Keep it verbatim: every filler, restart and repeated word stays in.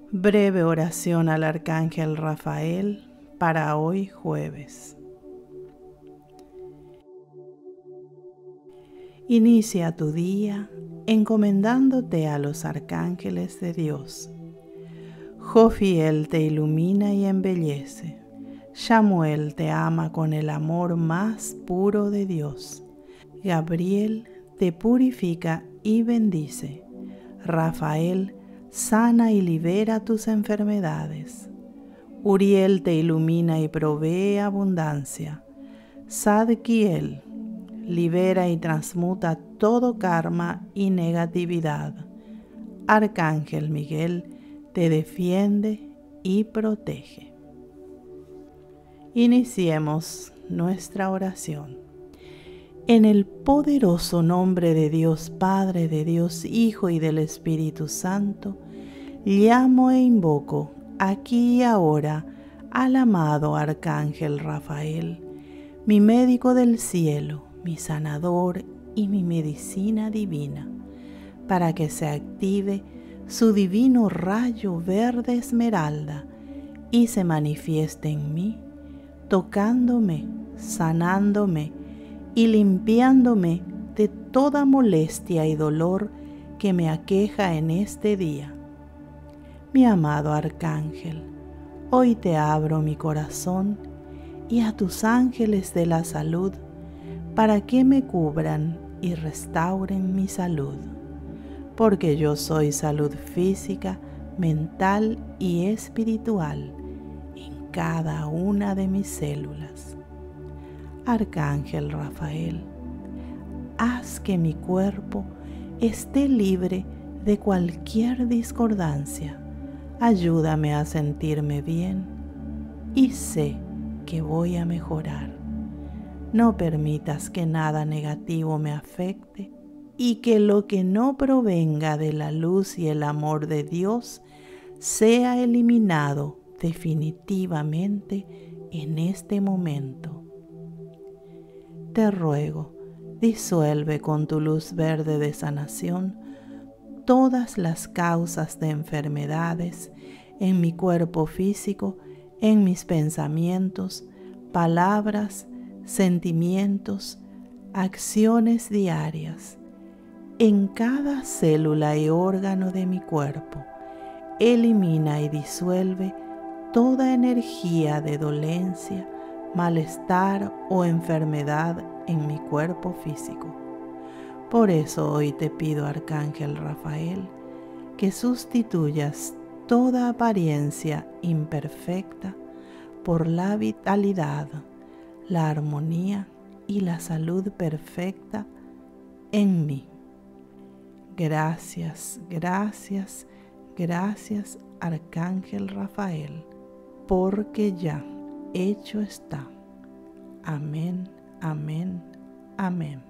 Breve oración al Arcángel Rafael para hoy jueves. Inicia tu día encomendándote a los arcángeles de Dios. Jofiel te ilumina y embellece. Shamuel te ama con el amor más puro de Dios. Gabriel te purifica y bendice. Rafael sana y libera tus enfermedades. Uriel te ilumina y provee abundancia. Zadkiel libera y transmuta todo karma y negatividad. Arcángel Miguel te defiende y protege. Iniciemos nuestra oración. En el poderoso nombre de Dios Padre, de Dios Hijo y del Espíritu Santo, llamo e invoco aquí y ahora al amado Arcángel Rafael, mi médico del cielo, mi sanador y mi medicina divina, para que se active su divino rayo verde esmeralda y se manifieste en mí, tocándome, sanándome y limpiándome de toda molestia y dolor que me aqueja en este día. Mi amado Arcángel, hoy te abro mi corazón y a tus ángeles de la salud para que me cubran y restauren mi salud, porque yo soy salud física, mental y espiritual en cada una de mis células. Arcángel Rafael, haz que mi cuerpo esté libre de cualquier discordancia. Ayúdame a sentirme bien y sé que voy a mejorar. No permitas que nada negativo me afecte y que lo que no provenga de la luz y el amor de Dios sea eliminado definitivamente en este momento. Te ruego, disuelve con tu luz verde de sanación todas las causas de enfermedades en mi cuerpo físico, en mis pensamientos, palabras, sentimientos, acciones diarias, en cada célula y órgano de mi cuerpo. Elimina y disuelve toda energía de dolencia, malestar o enfermedad en mi cuerpo físico. Por eso hoy te pido, Arcángel Rafael, que sustituyas toda apariencia imperfecta por la vitalidad, la armonía y la salud perfecta en mí. Gracias, gracias, gracias, Arcángel Rafael, porque ya hecho está. Amén, amén, amén.